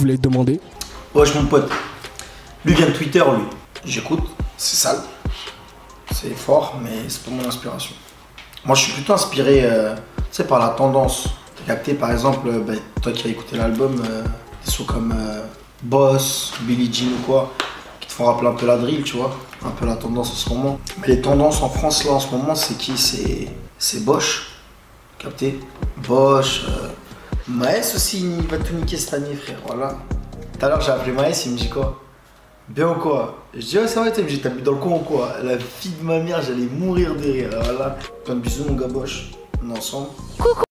voulais te demander. Wesh mon pote, lui vient de Twitter, lui. J'écoute, c'est sale, c'est fort, mais c'est pas mon inspiration. Moi je suis plutôt inspiré, tu sais, par la tendance. T'as capté par exemple, toi qui as écouté l'album, des sons comme Boss, Billie Jean ou quoi, qui te font rappeler un peu la drill, tu vois, un peu la tendance en ce moment. Mais les tendances en France là en ce moment, c'est qui? C'est Bosch, capté? Bosch, Maes aussi, il va tout niquer cette année, frère, voilà. Tout à l'heure j'ai appelé Maes, il me dit quoi? Bien ou quoi? Je dis ouais, ça va, il me dit t'as mis dans le con ou quoi? La fille de ma mère, j'allais mourir de rire, voilà. Plein de bisous mon gars Bosch, on est ensemble.